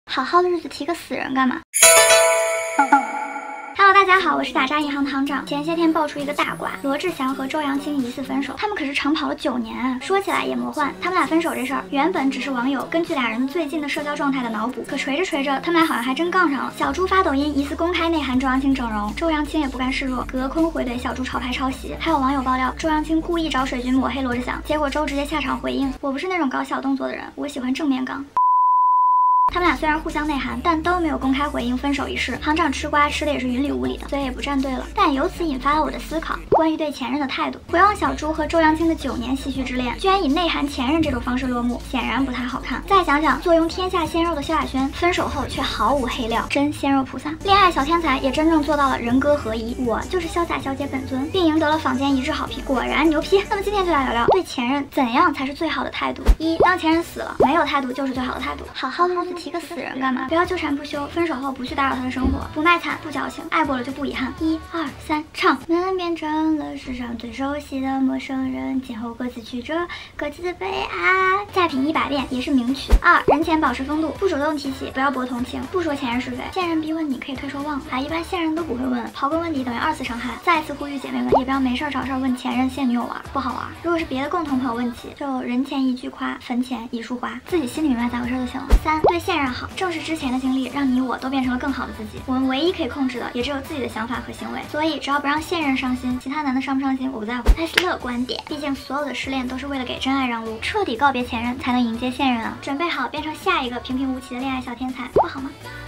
好好的日子提个死人干嘛？Hello， 大家好，我是打渣银行行长。前些天爆出一个大瓜，罗志祥和周扬青疑似分手，他们可是长跑了9年啊。说起来也魔幻，他们俩分手这事儿原本只是网友根据俩人最近的社交状态的脑补，可锤着锤着，他们俩好像还真杠上了。小猪发抖音疑似公开内涵周扬青整容，周扬青也不甘示弱，隔空回怼小猪潮牌抄袭。还有网友爆料，周扬青故意找水军抹黑罗志祥，结果周直接下场回应：我不是那种搞小动作的人，我喜欢正面刚。他们俩虽然互相内涵，但都没有公开回应分手一事。行长吃瓜吃的也是云里雾里的，所以也不站队了。但由此引发了我的思考，关于对前任的态度。回望小猪和周扬青的9年唏嘘之恋，居然以内涵前任这种方式落幕，显然不太好看。再想想坐拥天下鲜肉的萧亚轩，分手后却毫无黑料，真鲜肉菩萨。恋爱小天才也真正做到了人歌合一，我就是潇洒小姐本尊，并赢得了坊间一致好评，果然牛批。那么今天就来聊聊对前任怎样才是最好的态度。一，当前任死了，没有态度就是最好的态度。好好的日子提个死人干嘛？不要纠缠不休，分手后不去打扰他的生活，不卖惨不矫情，爱过了就不遗憾。1、2、3，唱。门变成了世上最熟悉的陌生人，今后各自曲折，各自的悲哀。再品100遍也是名曲。2、人前保持风度，不主动提起，不要博同情，不说前任是非。现任逼问你可以推说忘了，一般现任都不会问，刨根问底等于2次伤害。再次呼吁姐妹们，也不要没事找事问前任现女友玩，不好玩。如果是别的共同朋友问起，就人前一句夸，坟前一束花，自己心里明白咋回事就行了。3、对现任好，正是之前的经历让你我都变成了更好的自己。我们唯一可以控制的也只有自己的想法和行为，所以只要不让现任伤心，其他男的伤不伤心我不在乎。还是乐观点，毕竟所有的失恋都是为了给真爱让路，彻底告别前任才能迎接现任啊！准备好变成下一个平平无奇的恋爱小天才，不好吗？